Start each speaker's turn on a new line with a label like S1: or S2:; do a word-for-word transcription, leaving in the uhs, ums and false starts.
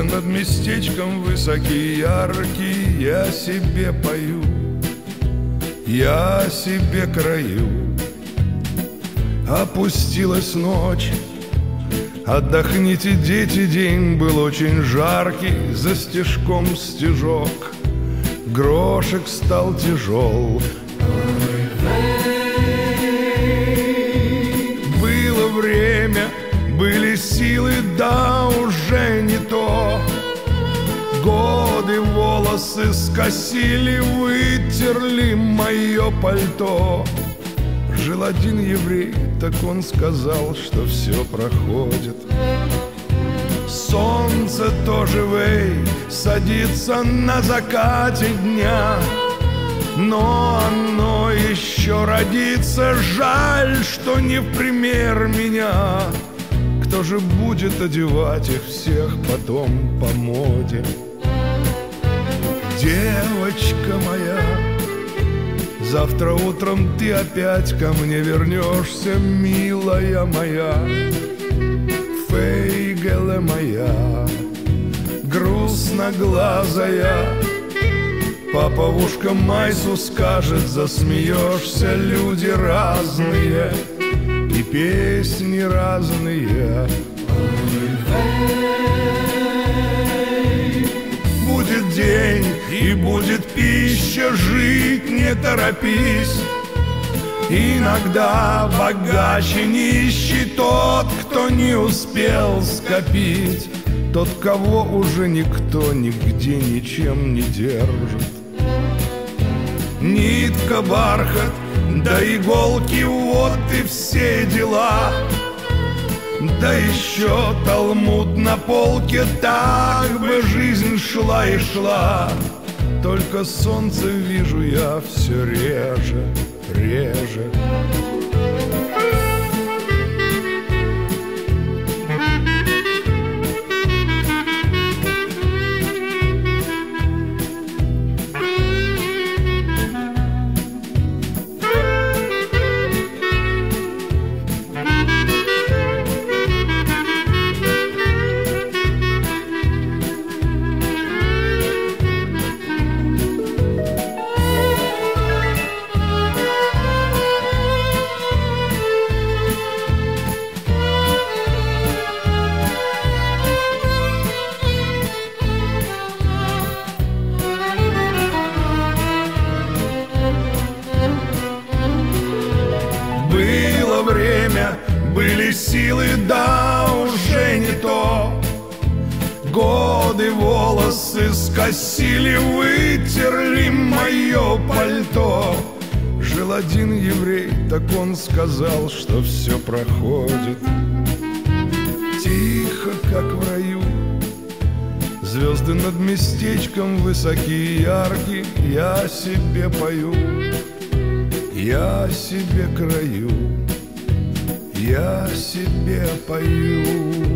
S1: Звезды над местечком высокие, яркие, я себе пою, я себе краю. Опустилась ночь, отдохните, дети, день был очень жаркий, за стежком стежок, грошек стал тяжел. Было время, были силы, да уже не то. Годы волосы скосили, вытерли мое пальто. Жил один еврей, так он сказал, что все проходит. Солнце тоже, вей, садится на закате дня, но оно еще родится, жаль, что не в пример меня. Кто же будет одевать их всех потом по моде? Девочка моя, завтра утром ты опять ко мне вернешься, милая моя, фейгеле моя, грустноглазая. Папа в ушко Майсу скажет, засмеешься, люди разные и песни разные. Будет день и будет пища, жить не торопись. Иногда богаче нищий тот, кто не успел скопить, тот, кого уже никто нигде ничем не держит. Нитка, бархат, да иголки, вот и все дела. Да еще талмуд на полке, так бы жизнь шла и шла. Только солнце вижу я все реже, реже. Было время, были силы, да уже не то. Годы волосы скосили, вытерли мое пальто. Жил один еврей, так он сказал, что все проходит. Тихо, как в раю, звезды над местечком высокие, яркие, я себе пою, я себе краю, я себе пою.